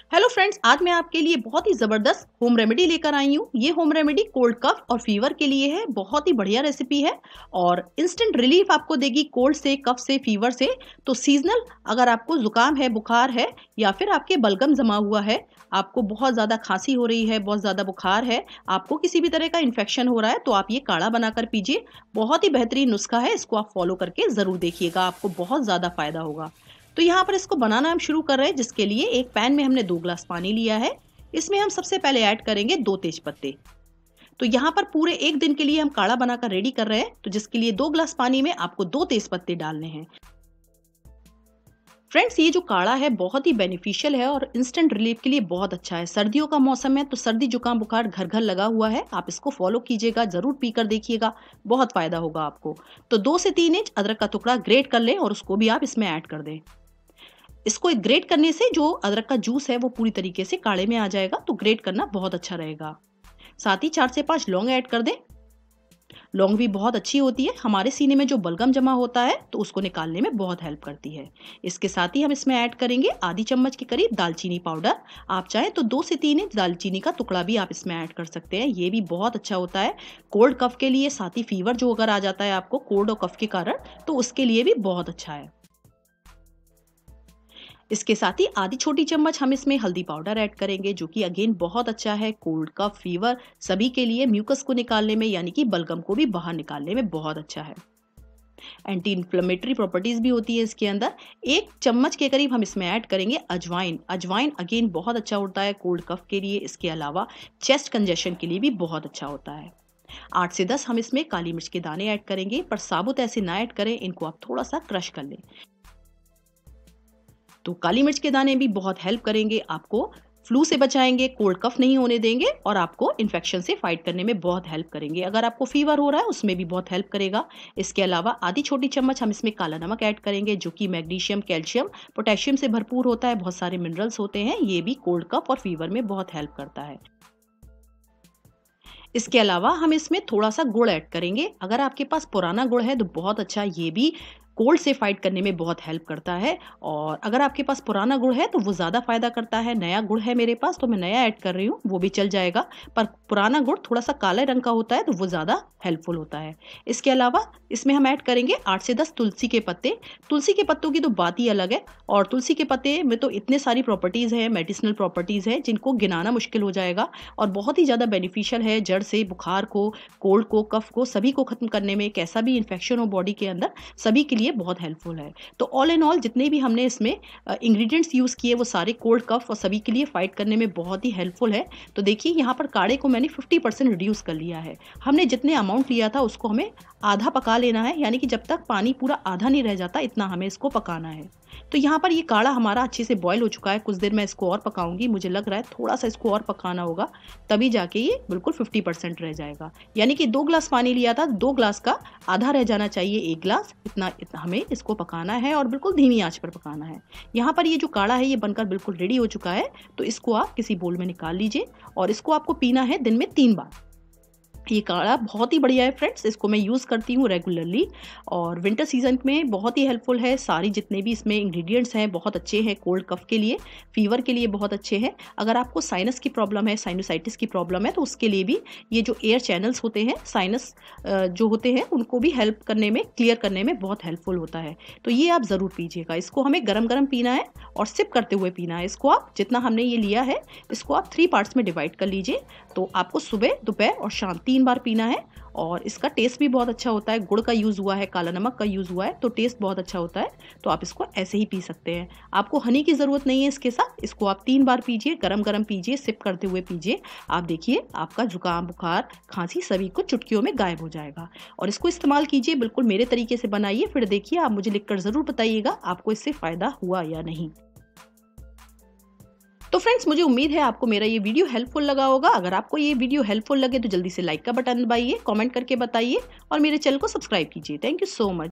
Hello friends, आज मैं आपके लिए बहुत ही ज़बरदस्त होम रेमेडी लेकर आई हूँ। ये होम रेमेडी कोल्ड कफ और फीवर के लिए है। बहुत ही बढ़िया रेसिपी है और इंस्टेंट रिलीफ आपको देगी कोल्ड से, कफ से, फीवर से। तो सीजनल अगर आपको ज़ुकाम है, बुखार है या फिर आपके बलगम जमा हुआ है, आपको बहुत ज़्यादा खांसी हो रही है, बहुत ज़्यादा बुखार है, आपको किसी भी तरह का इन्फेक्शन हो रहा है, तो आप ये काढ़ा बनाकर पीजिए। बहुत ही बेहतरीन नुस्खा है, इसको आप फॉलो करके ज़रूर देखिएगा, आपको बहुत ज़्यादा फ़ायदा होगा। तो यहाँ पर इसको बनाना हम शुरू कर रहे हैं, जिसके लिए एक पैन में हमने 2 ग्लास पानी लिया है। इसमें हम सबसे पहले ऐड करेंगे 2 तेज पत्ते। तो यहाँ पर पूरे 1 दिन के लिए हम काढ़ा बनाकर रेडी कर रहे हैं, तो जिसके लिए 2 ग्लास पानी में आपको 2 तेज पत्ते डालने हैं। फ्रेंड्स, ये जो काढ़ा है बहुत ही बेनिफिशियल है और इंस्टेंट रिलीफ के लिए बहुत अच्छा है। सर्दियों का मौसम है तो सर्दी जुकाम बुखार घर घर लगा हुआ है, आप इसको फॉलो कीजिएगा, जरूर पीकर देखिएगा, बहुत फायदा होगा आपको। तो 2 से 3 इंच अदरक का टुकड़ा ग्रेट कर लें और उसको भी आप इसमें ऐड कर दें। इसको ग्रेट करने से जो अदरक का जूस है वो पूरी तरीके से काढ़े में आ जाएगा, तो ग्रेट करना बहुत अच्छा रहेगा। साथ ही 4 से 5 लौंग ऐड कर दें। लौंग भी बहुत अच्छी होती है, हमारे सीने में जो बलगम जमा होता है तो उसको निकालने में बहुत हेल्प करती है। इसके साथ ही हम इसमें ऐड करेंगे आधी चम्मच के करीब दालचीनी पाउडर। आप चाहें तो 2 से 3 इंच दालचीनी का टुकड़ा भी आप इसमें ऐड कर सकते हैं, ये भी बहुत अच्छा होता है कोल्ड कफ के लिए। साथ ही फीवर जो अगर आ जाता है आपको कोल्ड और कफ के कारण, तो उसके लिए भी बहुत अच्छा है। इसके साथ ही आधी छोटी चम्मच हम इसमें हल्दी पाउडर ऐड करेंगे, जो कि अगेन बहुत अच्छा है कोल्ड कफ फीवर सभी के लिए। म्यूकस को निकालने में यानी कि बलगम को भी बाहर निकालने में बहुत अच्छा है। एंटी इन्फ्लेमेटरी प्रॉपर्टीज भी होती है इसके अंदर। 1 चम्मच के करीब हम इसमें ऐड करेंगे अजवाइन। अजवाइन अगेन बहुत अच्छा होता है कोल्ड कफ के लिए, इसके अलावा चेस्ट कंजेशन के लिए भी बहुत अच्छा होता है। 8 से 10 हम इसमें काली मिर्च के दाने ऐड करेंगे, पर साबुत ऐसे ना ऐड करें, इनको आप थोड़ा सा क्रश कर लें। तो काली मिर्च के दाने भी बहुत हेल्प करेंगे आपको, फ्लू से बचाएंगे, कोल्ड कफ नहीं होने देंगे और आपको इन्फेक्शन से फाइट करने में बहुत हेल्प करेंगे। अगर आपको फीवर हो रहा है उसमें भी बहुत हेल्प करेगा। इसके अलावा आधी छोटी चम्मच हम इसमें काला नमक ऐड करेंगे, जो कि मैग्नीशियम, कैल्शियम, पोटेशियम से भरपूर होता है, बहुत सारे मिनरल्स होते हैं, ये भी कोल्ड कफ और फीवर में बहुत हेल्प करता है। इसके अलावा हम इसमें थोड़ा सा गुड़ ऐड करेंगे। अगर आपके पास पुराना गुड़ है तो बहुत अच्छा, ये भी कोल्ड से फाइट करने में बहुत हेल्प करता है। और अगर आपके पास पुराना गुड़ है तो वो ज़्यादा फायदा करता है। नया गुड़ है मेरे पास तो मैं नया ऐड कर रही हूँ, वो भी चल जाएगा, पर पुराना गुड़ थोड़ा सा काले रंग का होता है तो वो ज़्यादा हेल्पफुल होता है। इसके अलावा इसमें हम ऐड करेंगे 8 से 10 तुलसी के पत्ते। तुलसी के पत्तों की तो बात ही अलग है, और तुलसी के पत्ते में तो इतने सारी प्रॉपर्टीज़ हैं, मेडिसिनल प्रॉपर्टीज़ हैं, जिनको गिनाना मुश्किल हो जाएगा और बहुत ही ज़्यादा बेनिफिशियल है। जड़ से बुखार को, कोल्ड को, कफ को, सभी को खत्म करने में, कैसा भी इन्फेक्शन हो बॉडी के अंदर, सभी के लिए बहुत हेल्पफुल है। तो ऑल एंड ऑल जितने भी हमने इसमें इंग्रेडिएंट्स यूज़ किए वो सारे कोल्ड कफ और सभी के लिए फाइट करने में बहुत ही हेल्पफुल है। तो देखिए यहाँ पर काढ़े को मैंने 50% रिड्यूस कर लिया है। हमने जितने अमाउंट लिया था उसको हमें आधा पका लेना है, यानी कि जब तक पानी पूरा आधा नहीं रह जाता इतना हमें इसको पकाना है। तो यहाँ पर ये काढ़ा हमारा अच्छे से बॉईल हो चुका है, कुछ देर मैं इसको और पकाऊंगी, मुझे लग रहा है थोड़ा सा इसको और पकाना होगा, तभी जाके ये बिल्कुल 50% रह जाएगा। यानी कि 2 ग्लास पानी लिया था, 2 ग्लास का आधा रह जाना चाहिए 1 ग्लास, इतना हमें इसको पकाना है और बिल्कुल धीमी आंच पर पकाना है। यहाँ पर ये जो काढ़ा है ये बनकर बिल्कुल रेडी हो चुका है, तो इसको आप किसी बोल में निकाल लीजिए और इसको आपको पीना है दिन में 3 बार। ये काढ़ा बहुत ही बढ़िया है फ्रेंड्स, इसको मैं यूज़ करती हूँ रेगुलरली और विंटर सीजन में बहुत ही हेल्पफुल है। सारी जितने भी इसमें इंग्रेडिएंट्स हैं बहुत अच्छे हैं, कोल्ड कफ के लिए, फीवर के लिए बहुत अच्छे हैं। अगर आपको साइनस की प्रॉब्लम है, साइनोसाइटिस की प्रॉब्लम है, तो उसके लिए भी ये जो एयर चैनल्स होते हैं, साइनस जो होते हैं, उनको भी हेल्प करने में, क्लियर करने में बहुत हेल्पफुल होता है। तो ये आप ज़रूर पीजिएगा। इसको हमें गरम गरम पीना है और सिप करते हुए पीना है। इसको आप जितना हमने ये लिया है इसको आप 3 पार्ट्स में डिवाइड कर लीजिए। तो आपको सुबह, दोपहर और शाम 3 बार पीना है और इसका टेस्ट भी बहुत अच्छा होता है। गुड़ का यूज़ हुआ है, काला नमक का यूज़ हुआ है, तो टेस्ट बहुत अच्छा होता है। तो आप इसको ऐसे ही पी सकते हैं, आपको हनी की ज़रूरत नहीं है इसके साथ। इसको आप 3 बार पीजिए, गरम गरम पीजिए, सिप करते हुए पीजिए। आप देखिए आपका जुकाम, बुखार, खांसी सभी कुछ चुटकियों में गायब हो जाएगा। और इसको इस्तेमाल कीजिए, बिल्कुल मेरे तरीके से बनाइए, फिर देखिए आप मुझे लिखकर ज़रूर बताइएगा आपको इससे फ़ायदा हुआ या नहीं। तो फ्रेंड्स, मुझे उम्मीद है आपको मेरा ये वीडियो हेल्पफुल लगा होगा। अगर आपको ये वीडियो हेल्पफुल लगे तो जल्दी से लाइक का बटन दबाइए, कमेंट करके बताइए और मेरे चैनल को सब्सक्राइब कीजिए। Thank you so much.